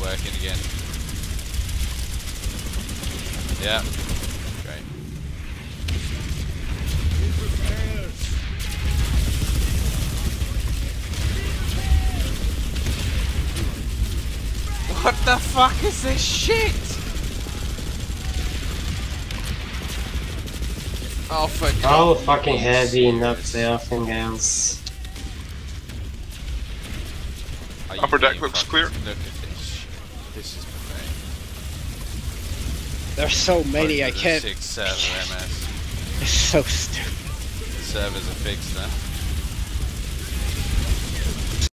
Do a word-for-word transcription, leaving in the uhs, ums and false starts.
working again. Yeah. Great. What the fuck is this shit? Oh, for How God, fucking heavy, not serious? nothing else. Upper deck looks clear. Look at this. This is pathetic. There's so many, I can't. Six server M S. It's so stupid. The servers are fixed now.